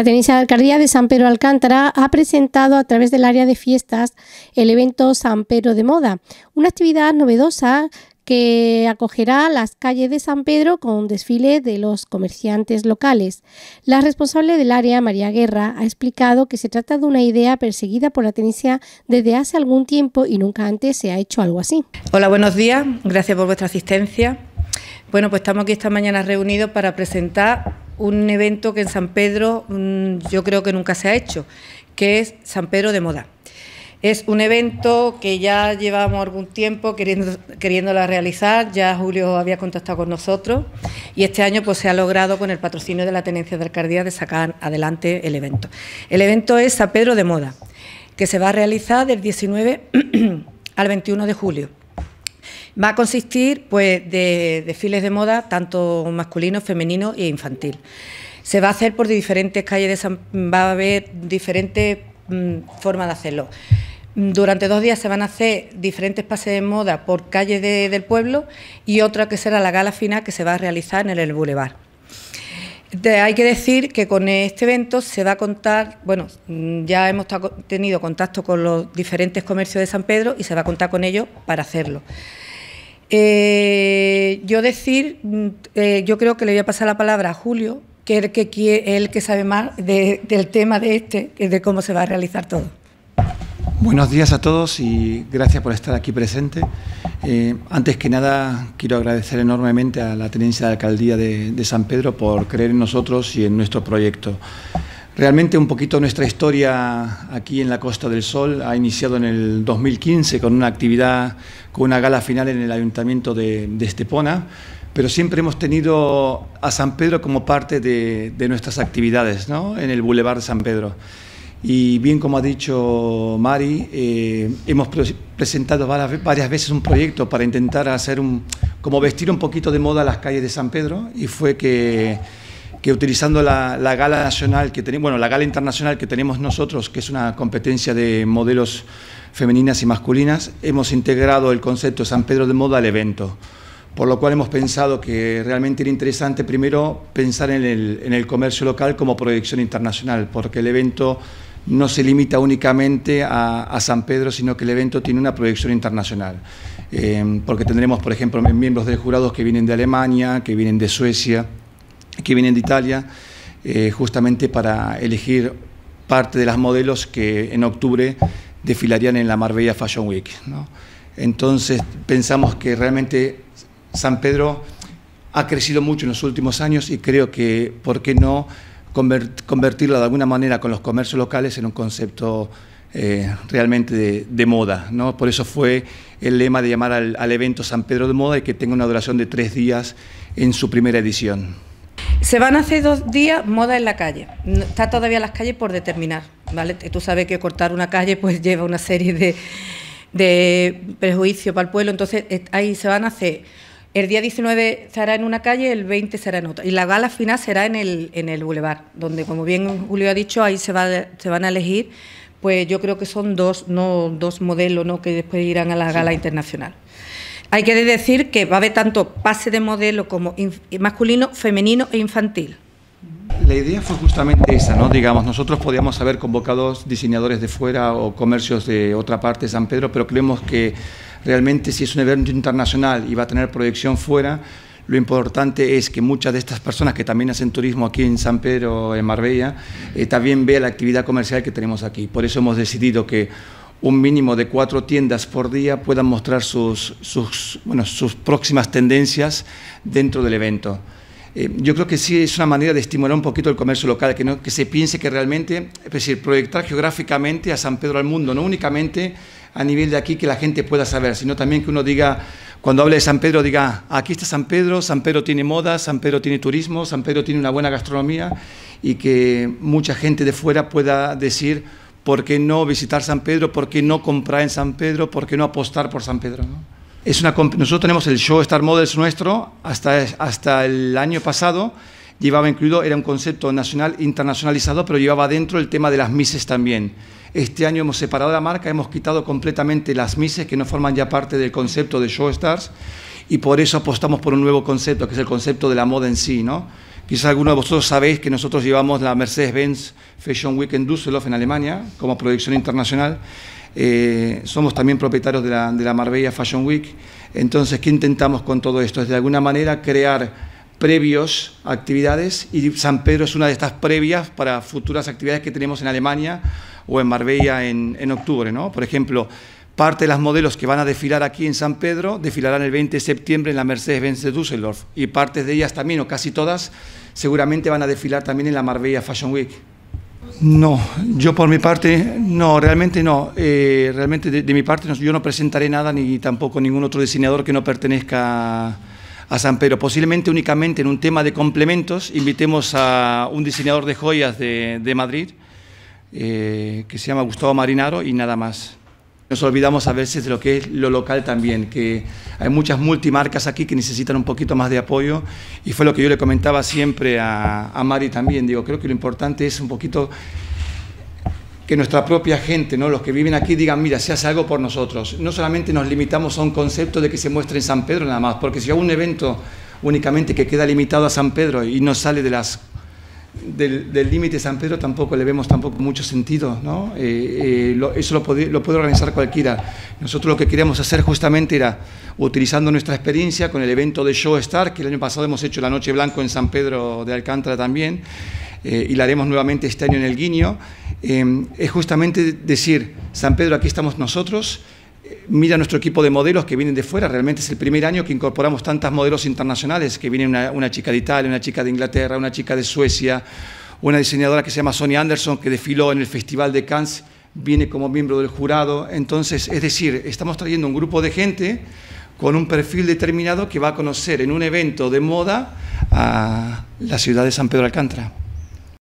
La Tenencia de Alcaldía de San Pedro Alcántara ha presentado a través del área de fiestas el evento San Pedro de Moda, una actividad novedosa que acogerá las calles de San Pedro con un desfile de los comerciantes locales. La responsable del área, María Guerra, ha explicado que se trata de una idea perseguida por la Tenencia desde hace algún tiempo y nunca antes se ha hecho algo así. Hola, buenos días. Gracias por vuestra asistencia. Bueno, pues estamos aquí esta mañana reunidos para presentar un evento que en San Pedro yo creo que nunca se ha hecho, que es San Pedro de Moda. Es un evento que ya llevamos algún tiempo queriéndola realizar, ya Julio había contactado con nosotros y este año pues se ha logrado con el patrocinio de la Tenencia de Alcaldía de sacar adelante el evento. El evento es San Pedro de Moda, que se va a realizar del 19 al 21 de julio. Va a consistir pues de desfiles de moda, tanto masculino, femenino e infantil. Se va a hacer por diferentes calles va a haber diferentes formas de hacerlo. Durante 2 días se van a hacer diferentes pases de moda por calles del pueblo y otra que será la gala final que se va a realizar en el Boulevard. Hay que decir que con este evento se va a contar, bueno, ya hemos tenido contacto con los diferentes comercios de San Pedro y se va a contar con ellos para hacerlo. Yo creo que le voy a pasar la palabra a Julio, que es el que sabe más del tema de cómo se va a realizar todo. Buenos días a todos y gracias por estar aquí presente. Antes que nada, quiero agradecer enormemente a la Tenencia de Alcaldía de San Pedro por creer en nosotros y en nuestro proyecto. Realmente un poquito nuestra historia aquí en la Costa del Sol ha iniciado en el 2015 con una actividad, con una gala final en el Ayuntamiento de Estepona, pero siempre hemos tenido a San Pedro como parte de nuestras actividades, ¿no? En el Boulevard de San Pedro. Y bien como ha dicho Mari, hemos presentado varias veces un proyecto para intentar hacer como vestir un poquito de moda las calles de San Pedro, y fue que utilizando la gala nacional que tenemos, bueno, la gala internacional que tenemos nosotros, que es una competencia de modelos femeninas y masculinas, hemos integrado el concepto San Pedro de Moda al evento. Por lo cual hemos pensado que realmente era interesante primero pensar en el comercio local como proyección internacional, porque el evento no se limita únicamente a San Pedro, sino que el evento tiene una proyección internacional. Porque tendremos, por ejemplo, miembros del jurado que vienen de Alemania, que vienen de Suecia, que vienen de Italia, justamente para elegir parte de las modelos que en octubre desfilarían en la Marbella Fashion Week, ¿no? Entonces pensamos que realmente San Pedro ha crecido mucho en los últimos años y creo que, ¿por qué no convertirlo de alguna manera con los comercios locales en un concepto realmente de moda, ¿no? Por eso fue el lema de llamar al evento San Pedro de Moda y que tenga una duración de 3 días en su primera edición. Se van a hacer 2 días moda en la calle. Está todavía las calles por determinar, ¿vale? Tú sabes que cortar una calle pues lleva una serie de prejuicios para el pueblo, entonces ahí se van a hacer. El día 19 será en una calle, el 20 será en otra. Y la gala final será en el Boulevard, donde, como bien Julio ha dicho, ahí se van a elegir, pues yo creo que son dos modelos, ¿no?, que después irán a la gala internacional. Hay que decir que va a haber tanto pase de modelo como masculino, femenino e infantil. La idea fue justamente esa, ¿no? Digamos, nosotros podíamos haber convocado diseñadores de fuera o comercios de otra parte de San Pedro, pero creemos que realmente si es un evento internacional y va a tener proyección fuera, lo importante es que muchas de estas personas que también hacen turismo aquí en San Pedro, en Marbella, también vean la actividad comercial que tenemos aquí. Por eso hemos decidido que un mínimo de 4 tiendas por día puedan mostrar sus próximas tendencias dentro del evento. Yo creo que sí es una manera de estimular un poquito el comercio local, que se piense que realmente, es decir, proyectar geográficamente a San Pedro al mundo, no únicamente a nivel de aquí que la gente pueda saber, sino también que uno diga, cuando hable de San Pedro, diga, aquí está San Pedro tiene moda, San Pedro tiene turismo, San Pedro tiene una buena gastronomía, y que mucha gente de fuera pueda decir, ¿por qué no visitar San Pedro? ¿Por qué no comprar en San Pedro? ¿Por qué no apostar por San Pedro, ¿no? Nosotros tenemos el Show Star Models nuestro, hasta el año pasado llevaba incluido, era un concepto nacional internacionalizado, pero llevaba dentro el tema de las Misses también. Este año hemos separado la marca, hemos quitado completamente las Misses que no forman ya parte del concepto de Show Stars, y por eso apostamos por un nuevo concepto, que es el concepto de la moda en sí, ¿no? Quizás algunos de vosotros sabéis que nosotros llevamos la Mercedes-Benz Fashion Week en Düsseldorf, en Alemania, como proyección internacional. Somos también propietarios de la Marbella Fashion Week. Entonces, ¿qué intentamos con todo esto? Es de alguna manera crear previos actividades, y San Pedro es una de estas previas para futuras actividades que tenemos en Alemania o en Marbella en octubre, ¿no? Por ejemplo, parte de las modelos que van a desfilar aquí en San Pedro desfilarán el 20 de septiembre en la Mercedes-Benz de Düsseldorf, y partes de ellas también, o casi todas, seguramente van a desfilar también en la Marbella Fashion Week. No, yo por mi parte, no, realmente no. Realmente de mi parte yo no presentaré nada, ni tampoco ningún otro diseñador que no pertenezca a San Pedro. Posiblemente únicamente en un tema de complementos invitemos a un diseñador de joyas de Madrid, que se llama Gustavo Marinaro, y nada más. Nos olvidamos a veces de lo que es lo local también, que hay muchas multimarcas aquí que necesitan un poquito más de apoyo, y fue lo que yo le comentaba siempre a Mari también. Digo, creo que lo importante es un poquito que nuestra propia gente, ¿no?, los que viven aquí, digan, mira, se hace algo por nosotros. No solamente nos limitamos a un concepto de que se muestre en San Pedro nada más, porque si hay un evento únicamente que queda limitado a San Pedro y no sale del límite de San Pedro, tampoco le vemos mucho sentido, ¿no? Eso lo puede organizar cualquiera. Nosotros lo que queríamos hacer justamente era, utilizando nuestra experiencia con el evento de Show Star, que el año pasado hemos hecho la Noche Blanco en San Pedro de Alcántara también, y la haremos nuevamente este año en el Guiño, es justamente decir, San Pedro, aquí estamos nosotros. Mira nuestro equipo de modelos que vienen de fuera. Realmente es el primer año que incorporamos tantas modelos internacionales, que viene una chica de Italia, una chica de Inglaterra, una chica de Suecia, una diseñadora que se llama Sonia Anderson, que desfiló en el Festival de Cannes, viene como miembro del jurado. Entonces, es decir, estamos trayendo un grupo de gente con un perfil determinado que va a conocer en un evento de moda a la ciudad de San Pedro de Alcántara.